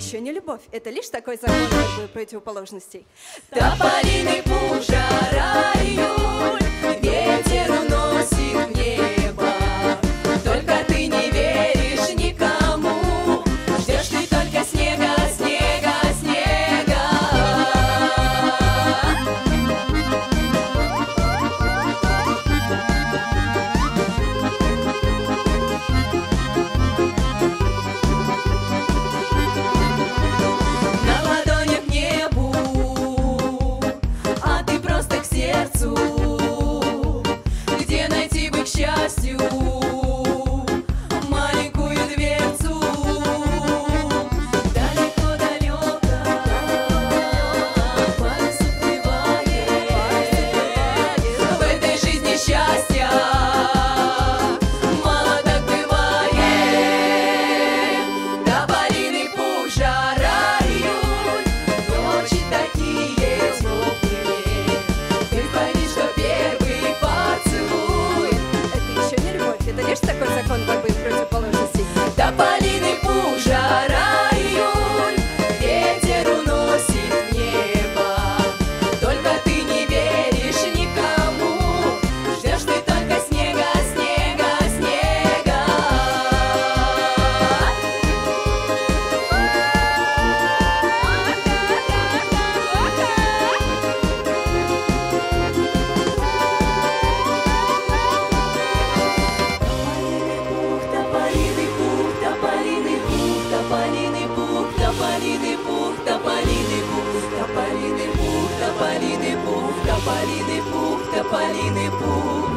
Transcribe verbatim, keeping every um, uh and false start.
еще не любовь, это лишь такой закон как бы противоположностей. Тополиный пух, жара, июль, ветер уносит в небо. Только ты не веришь никому, ждешь ты только снега, снега, снега. На ладонях небу, а ты просто к сердцу. Где найти бы, к счастью, маленькую дверцу? Далеко-далеко парус уплывает. В этой жизни счастья мало так бывает. Тополиный пух, жара, июль, ночи такие теплые. Ты пойми, что первый поцелуй. Это еще не любовь, это лишь такой закон как бы противоположностей. Тополиный пух, жара, июль, ветер уносит в небо. Только ты не веришь никому, ждешь ты только снега, снега, снега. Тополиный пух, тополиный пух, тополиный пух, тополиный пух, тополиный пух, тополиный пух, тополиный пух, тополиный пух, тополиный пух, тополиный пух.